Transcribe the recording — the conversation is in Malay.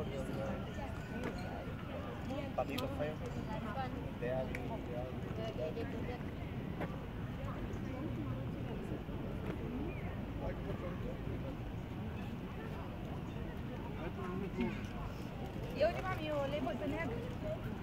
Pamilo feo. De alguien. Eu de mami, eu olhei você, né?